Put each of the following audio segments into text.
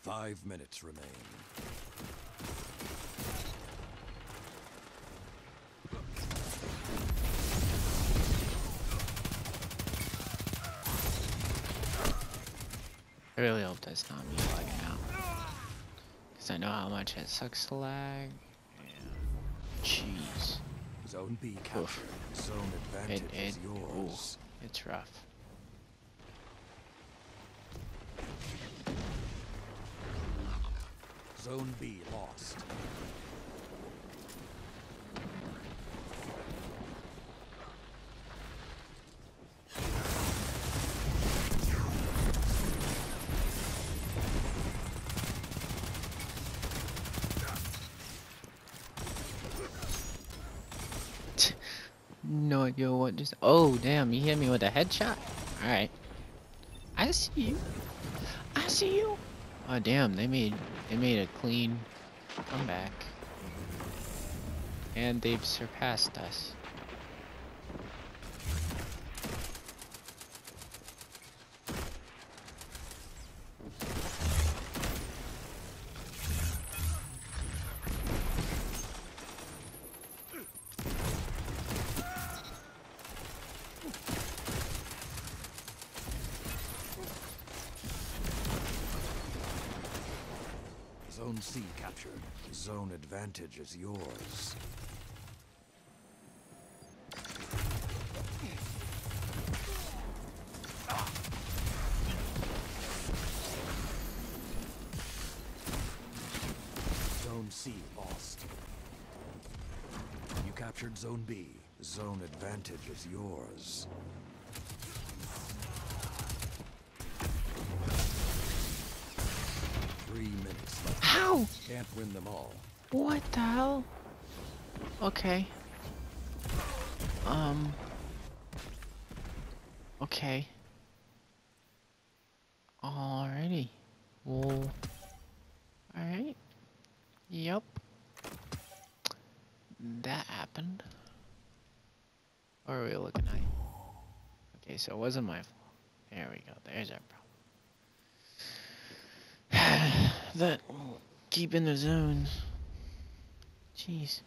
5 minutes remain. I really hope that's not me lagging out. Because I know how much it sucks to lag. Yeah. Jeez. Zone B captured. Zone advantage is yours. It's rough. Zone B lost. No idea what just. Oh, damn, he hit me with a headshot? Alright. I see you. I see you. Oh, damn, they made a clean comeback. And they've surpassed us. Zone C captured. Zone advantage is yours. Zone C lost. You captured Zone B. Zone advantage is yours. How? Can't win them all. What the hell? Okay. Okay. Alrighty. Well. Alright. Yup. That happened. What are we looking at? Okay, so it wasn't my fault. There we go. There's our problem. That keep in the zones. Jeez.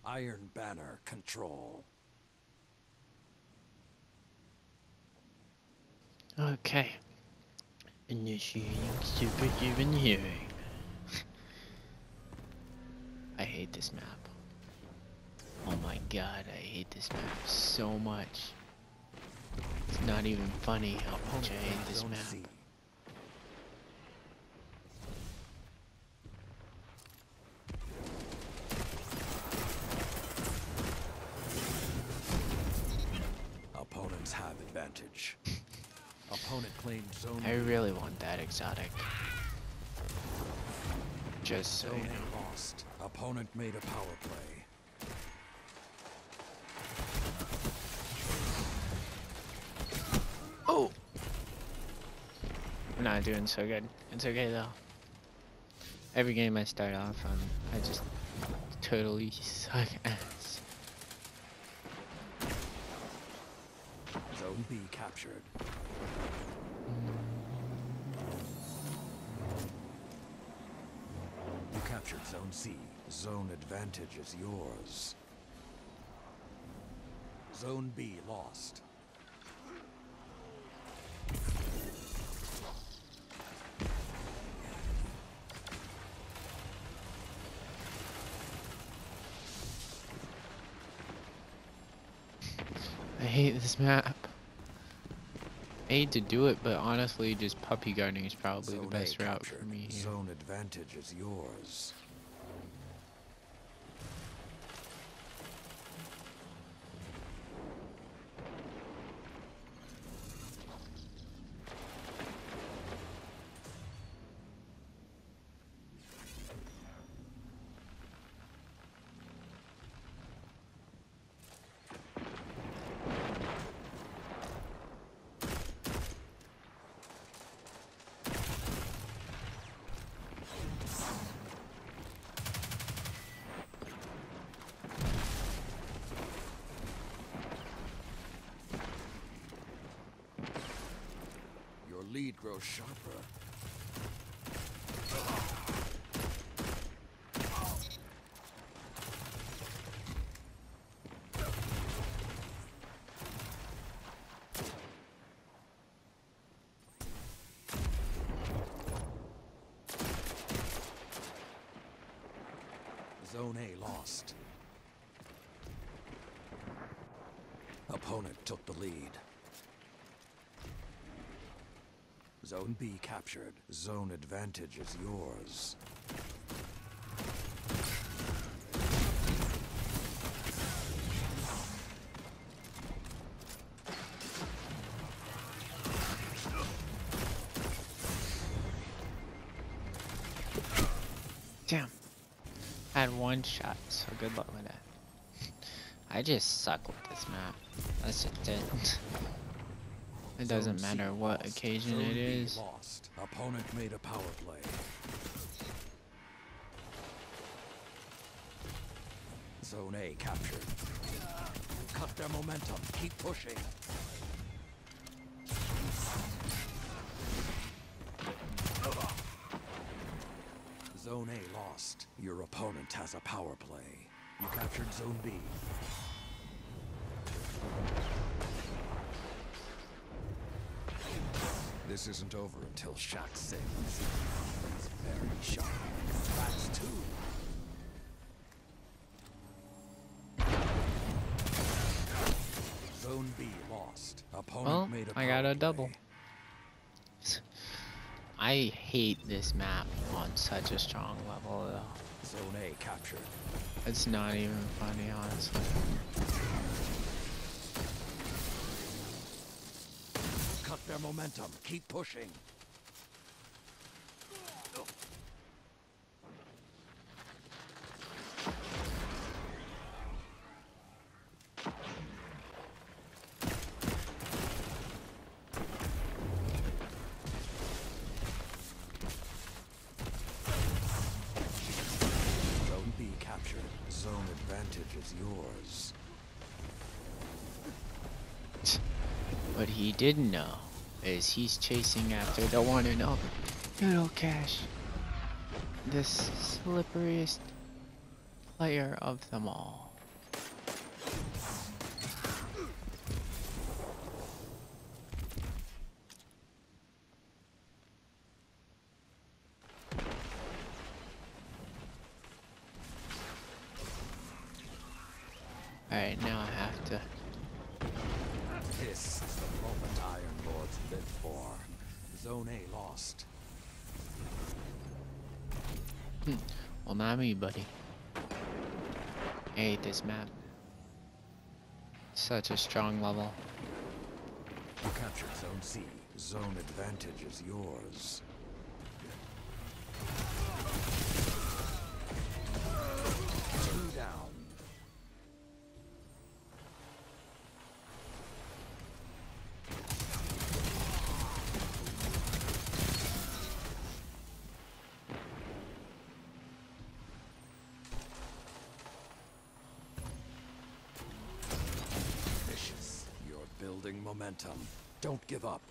Iron Banner control. Okay. Initiating superhuman hearing. I hate this map. Oh my god, I hate this map so much. It's not even funny how much I hate this Zone map. C. Opponents have advantage. Opponent claimed zone I B. really want that exotic. Just so Zone you know. A lost. Opponent made a power play. Oh! I'm not doing so good. It's okay though. Every game I start off on, I just totally suck ass. Zone B captured. You captured Zone C. Zone advantage is yours. Zone B lost. I hate this map. I hate to do it, but honestly, just puppy guarding is probably Zone the best A route captured. for me here. Zone advantage is yours. Your lead grows sharper. Zone A lost. Opponent took the lead. Zone B captured. Zone advantage is yours. Damn. I had one shot, so good luck with that. I just suck with this map. That's just it. It doesn't Zone C matter what lost. occasion Zone it B is. lost. Opponent made a power play. Zone A captured. Cut their momentum. Keep pushing. Zone A lost. Your opponent has a power play. You captured Zone B. This isn't over until Shaq sings. It's very sharp. That's two. Zone B lost. Opponent Well, made a I got power a double. play. I hate this map on such a strong level though. Zone A captured. It's not even funny, honestly. Cut their momentum. Keep pushing. Zone B captured. Zone advantage is yours. What he didn't know is he's chasing after the one and only Noodle Cash. The slipperiest player of them all. to. This is the moment Iron Lords live for. Zone A lost. Well, not me, buddy. I hate this map. Such a strong level. You captured Zone C. Zone advantage is yours. Two down. Vicious. You're building momentum. Don't give up.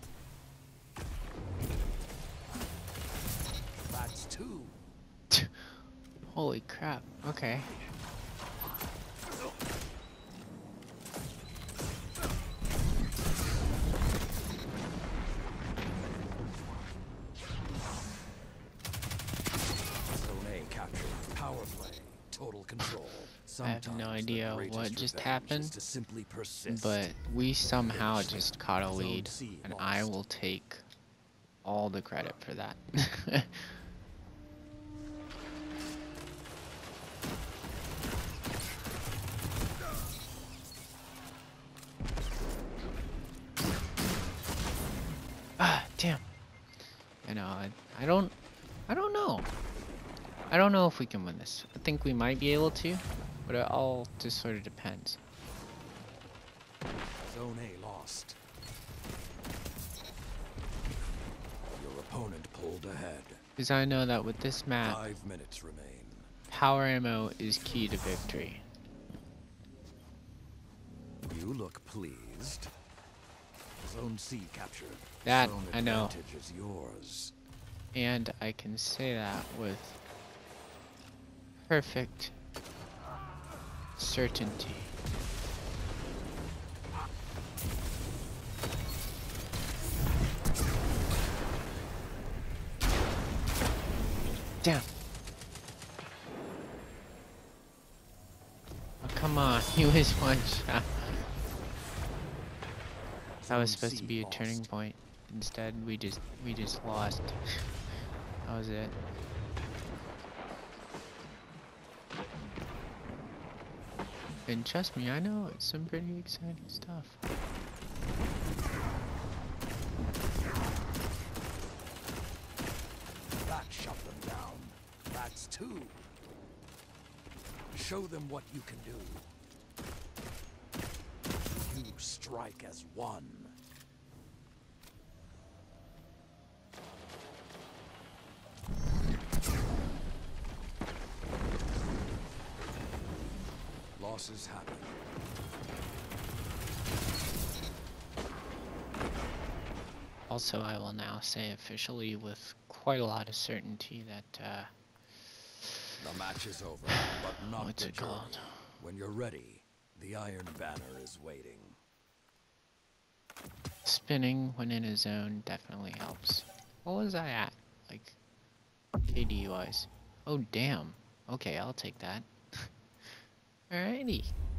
That's two. Holy crap. Okay. Zone A captured. Power play. Total control. I have no Sometimes the idea what greatest just revenge happened, is to simply persist. but we somehow just caught a Zone lead, C and I lost. will take all the credit for that. Ah, damn. I know. I don't know. I don't know if we can win this. I think we might be able to, but it all just sort of depends. Zone A lost. Your opponent pulled ahead. Because I know that with this map, 5 minutes remain. power ammo is key to victory. You look pleased. Zone C captured. That, Zone I know. advantage is yours. And I can say that with perfect certainty. Damn. Oh, come on, he was one shot. That was Zone supposed to C be a lost. turning point. Instead, we just lost. That was it. And trust me, I know it's some pretty exciting stuff. That shut them down. That's two. Show them what you can do. You strike as one. Losses happen. Also, I will now say officially with quite a lot of certainty that, The match is over, but not what's the it journey. called? When you're ready, the Iron Banner is waiting. Spinning when in a zone definitely helps. What was I at? Like, KD wise. Oh, damn. Okay, I'll take that. Alrighty.